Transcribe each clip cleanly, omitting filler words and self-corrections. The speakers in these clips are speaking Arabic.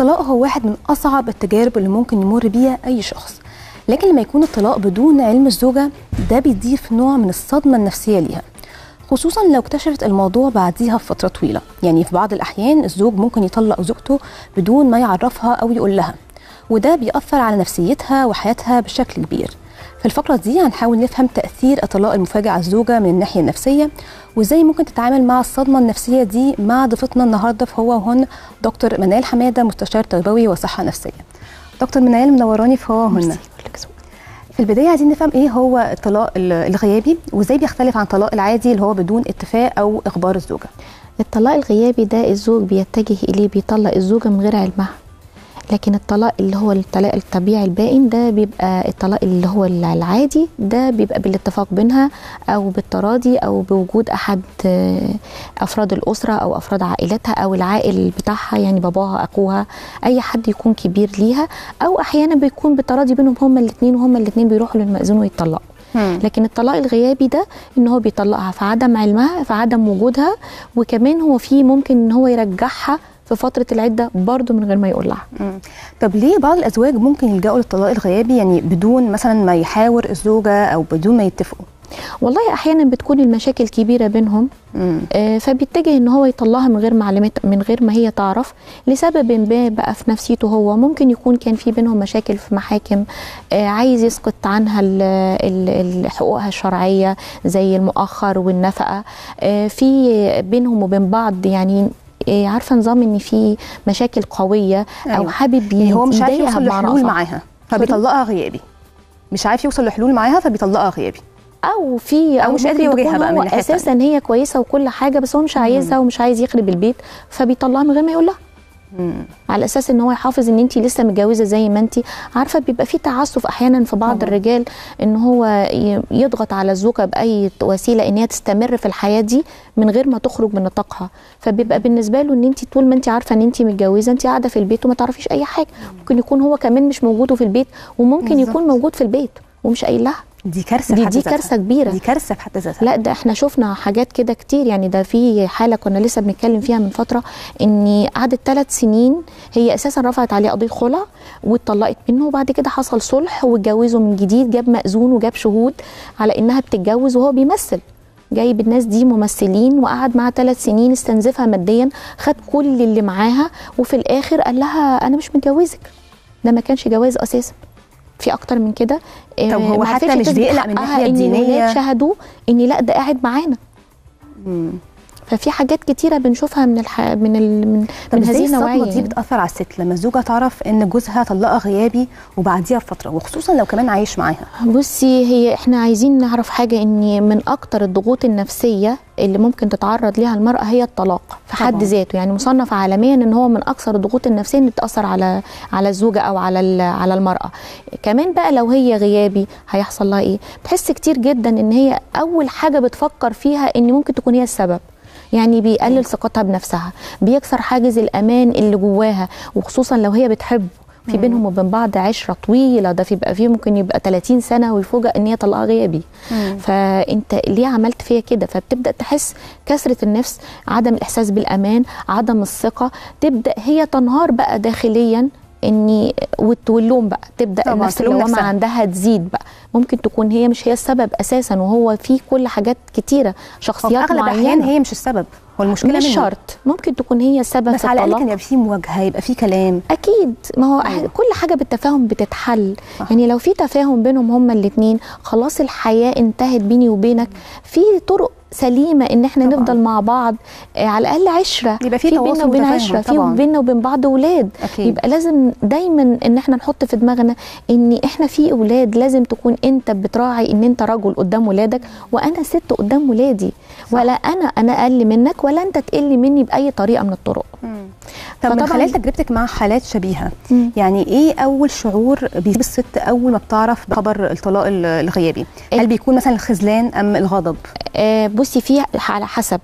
الطلاق هو واحد من أصعب التجارب اللي ممكن يمر بيها أي شخص، لكن لما يكون الطلاق بدون علم الزوجة ده بيضيف نوع من الصدمة النفسية ليها، خصوصا لو اكتشفت الموضوع بعديها بفترة طويلة. يعني في بعض الأحيان الزوج ممكن يطلق زوجته بدون ما يعرفها أو يقول لها، وده بيأثر على نفسيتها وحياتها بشكل كبير. في الفقرة دي هنحاول نفهم تأثير الطلاق المفاجئ على الزوجة من الناحية النفسية، وازاي ممكن تتعامل مع الصدمة النفسية دي مع ضيفتنا النهاردة في هو وهن دكتور منال حمادة، مستشار تربوي وصحة نفسية. دكتور منال منوراني في هو وهن. في البداية عايزين نفهم ايه هو الطلاق الغيابي وازاي بيختلف عن الطلاق العادي اللي هو بدون اتفاق او اخبار الزوجة. الطلاق الغيابي ده الزوج بيتجه اليه، بيطلق الزوجة من غير علمها. لكن الطلاق اللي هو الطلاق الطبيعي البائن ده بيبقى الطلاق اللي هو العادي، ده بيبقى بالاتفاق بينها او بالتراضي او بوجود احد افراد الاسره او افراد عائلتها او العائل بتاعها، يعني باباها اخوها اي حد يكون كبير ليها، او احيانا بيكون بالتراضي بينهم هما الاثنين وهما الاثنين بيروحوا للمأذون ويتطلقوا. لكن الطلاق الغيابي ده ان هو بيطلقها في عدم علمها، في عدم وجودها، وكمان هو فيه ممكن ان هو يرجعها في فترة العدة برضو من غير ما يقول لها. طب ليه بعض الأزواج ممكن يلجأوا للطلاق الغيابي يعني بدون مثلا ما يحاور الزوجة أو بدون ما يتفقوا؟ والله أحيانا بتكون المشاكل كبيرة بينهم، فبيتجه ان هو يطلقها من غير معلومات، من غير ما هي تعرف، لسبب ما بقى في نفسيته هو. ممكن يكون كان في بينهم مشاكل في محاكم، عايز يسقط عنها حقوقها الشرعية زي المؤخر والنفقة، في بينهم وبين بعض يعني عارفه نظام ان في مشاكل قويه. أيوة. او حابب يعني هو مش عارف يوصل لحلول معاها فبيطلقها غيابي، مش عارف يوصل لحلول معاها فبيطلقها غيابي، او مش قادر يواجهها بقى. هو اساسا هي كويسه وكل حاجه بس هو مش عايزها ومش عايز يخرب البيت، فبيطلقها من غير ما يقول لها، على اساس ان هو يحافظ ان انت لسه متجوزه زي ما انت عارفه. بيبقى في تعسف احيانا في بعض الرجال ان هو يضغط على الزوجه باي وسيله ان هي تستمر في الحياه دي من غير ما تخرج من نطاقها، فبيبقى بالنسبه له ان انت طول ما انت عارفه ان انت متجوزه انت قاعده في البيت وما تعرفيش اي حاجه. ممكن يكون هو كمان مش موجود في البيت، وممكن يكون موجود في البيت ومش قايل لها. دي كارثه، دي كارثه كبيره، دي كارثه في حد ذاتها. لا ده احنا شفنا حاجات كده كتير. يعني ده في حاله كنا لسه بنتكلم فيها من فتره، ان قعدت 3 سنين هي اساسا رفعت عليه قضيه خلع واتطلقت منه، وبعد كده حصل صلح واتجوزوا من جديد، جاب مأذون وجاب شهود على انها بتتجوز وهو بيمثل، جايب الناس دي ممثلين، وقعد معاها 3 سنين استنزفها ماديا، خد كل اللي معاها، وفي الاخر قال لها انا مش متجوزك. ده ما كانش جواز اساسا، في اكتر من كده. طب هو حتى مش بيقلق من الناحيه الدينيه؟ ان الولاد شهدوا ان لا ده قاعد معانا. ففي حاجات كتيره بنشوفها من من هذه النوعيه. الصدمه دي بتاثر على الست لما الزوجه تعرف ان جوزها طلقها غيابي وبعديها بفتره، وخصوصا لو كمان عايش معاها؟ بصي، هي احنا عايزين نعرف حاجه، ان من اكتر الضغوط النفسيه اللي ممكن تتعرض ليها المراه هي الطلاق في حد ذاته. يعني مصنف عالميا ان هو من اكثر الضغوط النفسيه اللي بتاثر على الزوجه او على المراه. كمان بقى لو هي غيابي هيحصل لها ايه؟ بتحس كتير جدا ان هي اول حاجه بتفكر فيها ان ممكن تكون هي السبب. يعني بيقلل ثقتها بنفسها، بيكسر حاجز الامان اللي جواها، وخصوصا لو هي بتحبه، في بينهم وبين بعض عشره طويله، ده بيبقى فيه ممكن يبقى 30 سنه ويفوجئ ان هي طلقها غيابي. فانت ليه عملت فيا كده؟ فبتبدا تحس كسره النفس، عدم الاحساس بالامان، عدم الثقه، تبدا هي تنهار بقى داخليا، اني واللوم بقى تبدا النفس اللوامه عندها تزيد بقى. ممكن تكون هي مش هي السبب اساسا، وهو في كل حاجات كتيره، شخصيات معينه. اغلب الاحيان هي مش السبب، هو المشكله مش شرط، ممكن تكون هي السبب، بس على الاقل كان يبقى في مواجهه، يبقى في كلام. اكيد، ما هو كل حاجه بالتفاهم بتتحل. يعني لو في تفاهم بينهم هما الاثنين خلاص الحياه انتهت بيني وبينك، في طرق سليمه ان احنا نفضل مع بعض، على الاقل عشره، يبقى في بيننا وبين عشره، في بيننا وبين بعض اولاد. يبقى لازم دايما ان احنا نحط في دماغنا ان احنا في اولاد، لازم تكون انت بتراعي ان انت رجل قدام ولادك وانا ست قدام ولادي، ولا انا اقل منك ولا انت تقل مني باي طريقه من الطرق. طب من خلال تجربتك مع حالات شبيهه، يعني ايه اول شعور بيصيب الست اول ما بتعرف بخبر الطلاق الغيابي؟ هل بيكون مثلا الخذلان ام الغضب؟ بصي، فيها على حسب.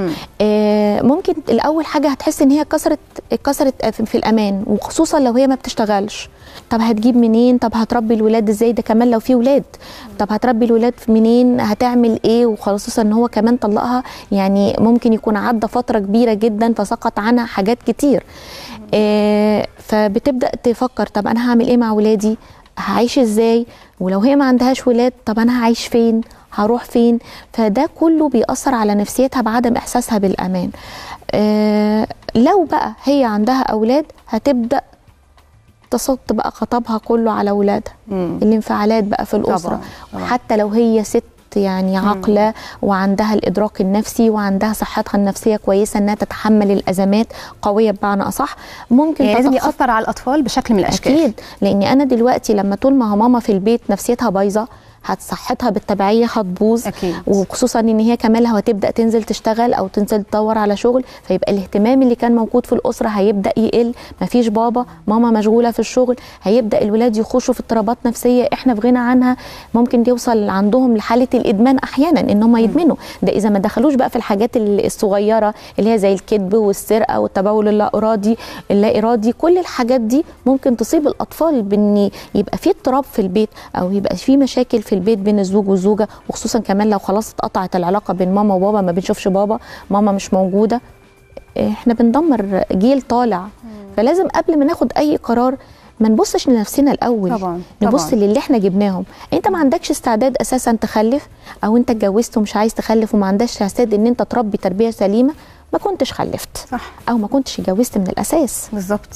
ممكن الاول حاجه هتحس ان هي كسرت في الامان، وخصوصا لو هي ما بتشتغلش. طب هتجيب منين؟ طب هتربي الولاد ازاي؟ ده كمان لو في ولاد، طب هتربي الولاد منين؟ هتعمل ايه؟ وخصوصا ان هو كمان طلقها، يعني ممكن يكون عدى فتره كبيره جدا فسقط عنها حاجات كتير. فبتبدا تفكر طب انا هعمل ايه مع ولادي، هعيش ازاي، ولو هي ما عندهاش ولاد طب انا هعيش فين، هروح فين. فده كله بيأثر على نفسيتها بعدم احساسها بالامان. لو بقى هي عندها اولاد هتبدا تصد بقى خطابها كله على اولادها، الانفعالات بقى في الاسره. طبعا. حتى لو هي ست يعني عاقله وعندها الادراك النفسي وعندها صحتها النفسيه كويسه انها تتحمل الازمات قويه بمعنى اصح، ممكن يعني لازم ياثر على الاطفال بشكل من الاشكال. اكيد، لاني انا دلوقتي لما طول ما ماما في البيت نفسيتها بايظه صحتها بالتبعيه هتبوظ، وخصوصا ان هي كمان هتبدا تنزل تشتغل او تنزل تدور على شغل، فيبقى الاهتمام اللي كان موجود في الاسره هيبدا يقل، مفيش بابا، ماما مشغوله في الشغل، هيبدا الولاد يخشوا في اضطرابات نفسيه احنا في غنى عنها، ممكن يوصل عندهم لحاله الادمان احيانا ان هم يدمنوا. ده اذا ما دخلوش بقى في الحاجات الصغيره اللي هي زي الكذب والسرقه والتبول اللا ارادي. كل الحاجات دي ممكن تصيب الاطفال بان يبقى في اضطراب في البيت او يبقى في مشاكل في البيت بين الزوج والزوجه، وخصوصا كمان لو خلاص اتقطعت العلاقه بين ماما وبابا، ما بنشوفش بابا، ماما مش موجوده، احنا بندمر جيل طالع. فلازم قبل ما ناخد اي قرار ما نبصش لنفسنا الاول، طبعا. نبص للي احنا جبناهم. انت ما عندكش استعداد اساسا تخلف، او انت اتجوزت ومش عايز تخلف وما عندكش استعداد ان انت تربي تربيه سليمه، ما كنتش خلفت. صح. او ما كنتش اتجوزت من الاساس. بالظبط.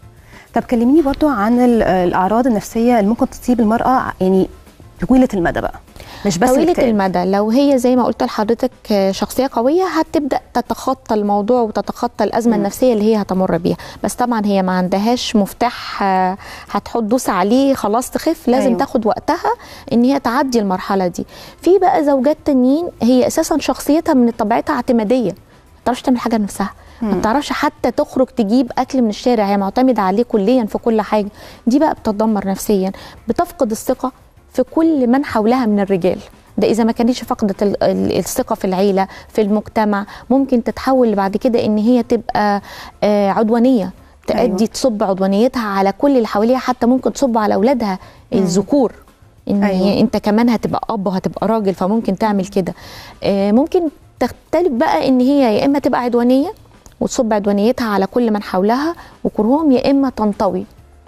طب كلميني برضو عن الاعراض النفسيه اللي ممكن تصيب المراه يعني طويله المدى بقى، مش بس طويله المدى. لو هي زي ما قلت لحضرتك شخصيه قويه هتبدا تتخطى الموضوع وتتخطى الازمه النفسيه اللي هي هتمر بيها، بس طبعا هي ما عندهاش مفتاح هتحط دوس عليه خلاص تخف، لازم تاخد وقتها ان هي تعدي المرحله دي. في بقى زوجات تانيين هي اساسا شخصيتها من طبيعتها اعتماديه، ما بتعرفش تعمل حاجه لنفسها، ما بتعرفش حتى تخرج تجيب اكل من الشارع، هي معتمده عليه كليا في كل حاجه. دي بقى بتدمر نفسيا، بتفقد الثقه في كل من حولها من الرجال. ده اذا ما كانتش فقدت الثقه في العيله في المجتمع، ممكن تتحول بعد كده ان هي تبقى عدوانيه، تؤدي تصب عدوانيتها على كل اللي حواليها، حتى ممكن تصب على اولادها الذكور، ان انت كمان هتبقى اب وهتبقى راجل فممكن تعمل كده. ممكن تختلف بقى ان هي يا اما تبقى عدوانيه وتصب عدوانيتها على كل من حولها وكرههم، يا اما تنطوي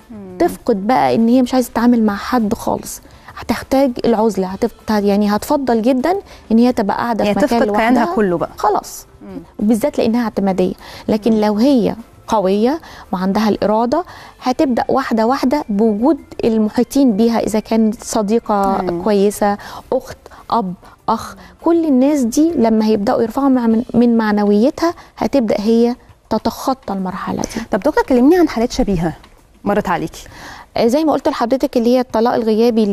تفقد بقى ان هي مش عايزه تتعامل مع حد خالص، هتحتاج العزله، يعني هتفضل جدا ان هي تبقى قاعده يعني في مكان لوحدها، كيانها كله بقى خلاص، وبالذات لانها اعتماديه. لكن لو هي قويه وعندها الاراده هتبدا واحده واحده بوجود المحيطين بيها، اذا كانت صديقه كويسه، اخت، اب، اخ، كل الناس دي لما هيبداوا يرفعوا من معنويتها هتبدا هي تتخطى المرحله دي. طب دكتور كلمني عن حالات شبيهه مرت عليكي. زي ما قلت لحضرتك اللي هي الطلاق الغيابي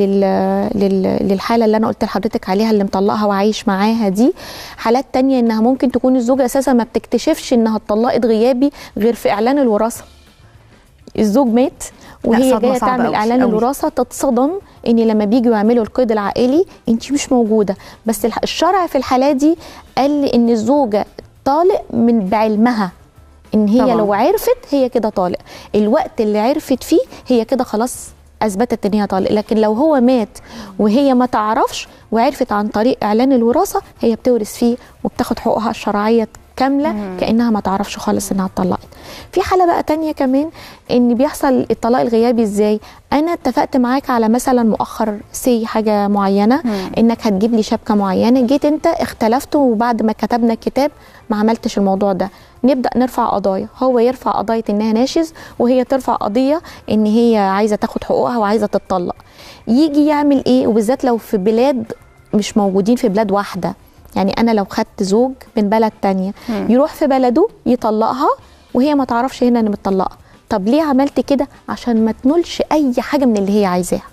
للحاله اللي انا قلت لحضرتك عليها، اللي مطلقها وعايش معاها دي. حالات تانية انها ممكن تكون الزوجه اساسا ما بتكتشفش انها اتطلقت غيابي غير في اعلان الوراثه. الزوج مات وهي جايه تعمل اعلان الوراثه، تتصدم ان لما بيجوا يعملوا القيد العائلي انت مش موجوده. بس الشرع في الحاله دي قال ان الزوجه طالق من بعلمها، ان هي طبعا. لو عرفت هي كده طالق، الوقت اللي عرفت فيه هي كده خلاص اثبتت ان هي طالق. لكن لو هو مات وهي ما تعرفش وعرفت عن طريق اعلان الوراثه، هي بتورث فيه وبتاخد حقوقها الشرعيه كامله كانها ما تعرفش خالص انها اتطلقت. في حاله بقى تانية كمان ان بيحصل الطلاق الغيابي ازاي. انا اتفقت معاك على مثلا مؤخر حاجه معينه، انك هتجيب لي شبكه معينه، جيت انت اختلفت وبعد ما كتبنا الكتاب ما عملتش الموضوع ده، نبدا نرفع قضايا، هو يرفع قضيه انها ناشز وهي ترفع قضيه ان هي عايزه تاخد حقوقها وعايزه تتطلق. يجي يعمل ايه؟ وبالذات لو في بلاد مش موجودين في بلاد واحده، يعني انا لو خدت زوج من بلد تانية يروح في بلده يطلقها وهي ما تعرفش هنا ان متطلقه. طب ليه عملت كده؟ عشان ما تنولش اي حاجه من اللي هي عايزاها.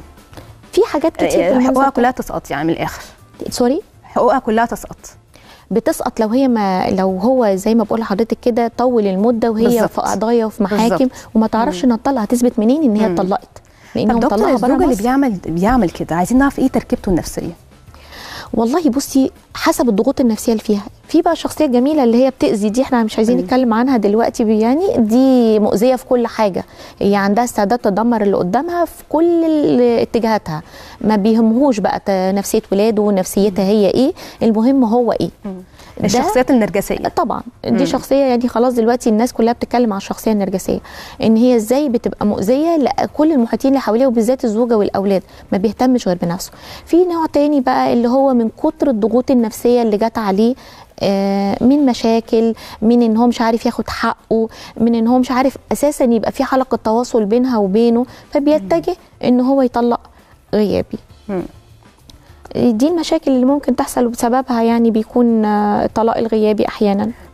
في حاجات كتير حقوقها كلها تسقط، يعني من الاخر سوري حقوقها كلها بتسقط لو هو زي ما بقول لحضرتك كده طول المده وهي بالزبط. في قضايا وفي محاكم وما تعرفش انها تطلق، هتثبت منين ان هي اتطلقت؟ لانه مطلقها بره مصر. الزوج اللي بيعمل كده عايزين نعرف ايه تركيبته النفسيه. والله بصي حسب الضغوط النفسيه اللي فيها. في بقى شخصيه جميله اللي هي بتاذي، دي احنا مش عايزين نتكلم عنها دلوقتي، يعني دي مؤذيه في كل حاجه، هي عندها استعداد تدمر اللي قدامها في كل اتجاهاتها، ما بيهمهوش بقى نفسيه ولاده ونفسيتها هي ايه، المهم هو ايه. الشخصيات النرجسيه طبعا دي شخصيه يعني خلاص دلوقتي الناس كلها بتتكلم عن الشخصيه النرجسيه، ان هي ازاي بتبقى مؤذيه لكل المحيطين اللي حواليها وبالذات الزوجه والاولاد، ما بيهتمش غير بنفسه. في نوع تاني بقى اللي هو من كتر الضغوط النفسيه اللي جت عليه من مشاكل، من ان هو مش عارف ياخد حقه، من ان هو مش عارف اساسا يبقى في حلقه تواصل بينها وبينه، فبيتجه ان هو يطلق غيابي. دي المشاكل اللي ممكن تحصل بسببها، يعني بيكون الطلاق الغيابي احيانا.